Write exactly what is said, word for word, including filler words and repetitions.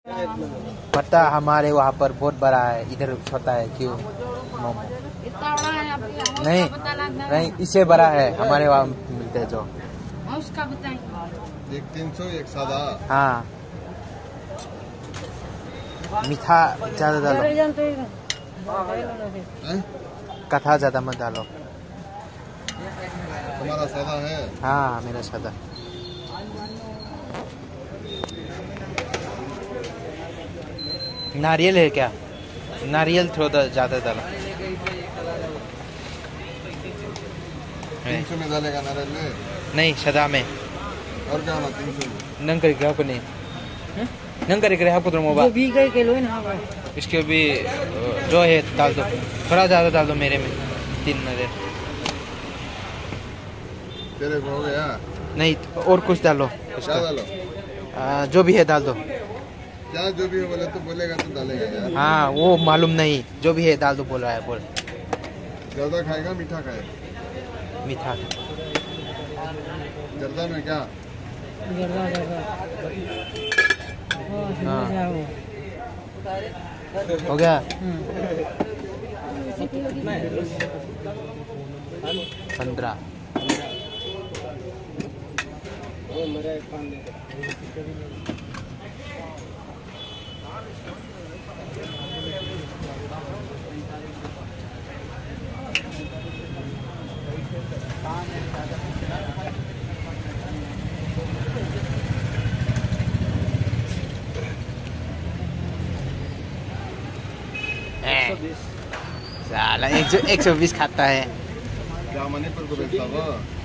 पता हमारे वहाँ पर बहुत बड़ा है, इधर छोटा है क्यों? मोमो इतना बड़ा है आपके नहीं नहीं, इससे बड़ा है हमारे वहाँ मिलते हैं जो। उसका बताएं। एक तीन सौ एक सादा। हाँ, मीठा ज्यादा डालो, कथा ज्यादा मत डालो। तुम्हारा सादा है? हाँ मेरा सादा। नारियल है क्या? नारियल थोड़ा ज्यादा डालो। तीन सौ में डालेगा नारियल में? नहीं, सदा में। और क्या होना तीन सौ में? नंग करेगा आपको नहीं, नंग करेगा आपको तो मोबाइल भी गए के लो ना। इसके भी जो है डाल दो, थोड़ा ज्यादा डाल दो मेरे में, तीन नजर। तेरे को हो गया? नहीं, और कुछ डालो। क्या डालो? आ, जो भी है डाल दो। क्या जो भी हो बोले तो बोलेगा तो डालेगा यार। हाँ वो मालूम नहीं, जो भी है डाल दो बोल रहा है। बोल ज्यादा खाएगा मीठा खाएगा? मीठा। जर्दा में क्या? हाँ हो गया। पंद्रह। साला एक सौ एक सौ बीस खाता है। क्या मणिपुर को बेचता वो?